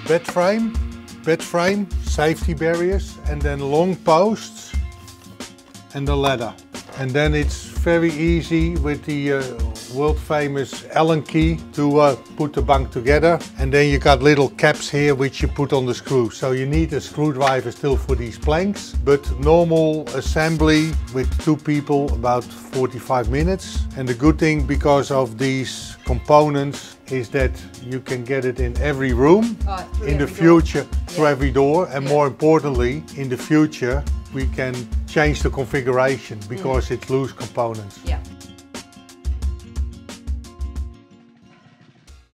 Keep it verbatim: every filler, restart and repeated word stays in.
bed frame, bed frame, safety barriers, and then long posts and the ladder. And then it's very easy with the uh, world famous Allen key to uh, put the bunk together. And then you got little caps here which you put on the screw. So you need a screwdriver still for these planks, but normal assembly with two people about forty-five minutes. And the good thing because of these components is that you can get it in every room, oh, in the future door. through yeah. every door, and yeah. more importantly, in the future we can change the configuration because mm. it's loose components. Yeah.